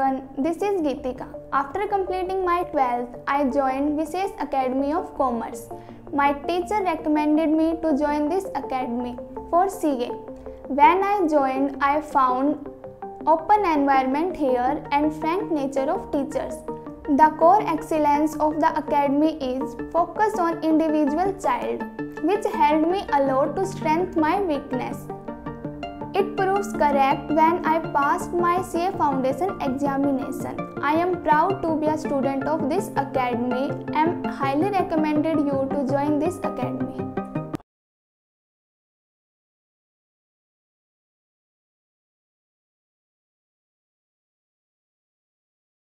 everyone, this is Geetika. After completing my 12th, I joined Vishesh Academy of Commerce. My teacher recommended me to join this academy for CA. When I joined, I found open environment here and frank nature of teachers. The core excellence of the academy is focus on individual child, which helped me a lot to strengthen my weakness. It proves correct when I passed my CA Foundation examination. I am proud to be a student of this academy and highly recommended you to join this academy.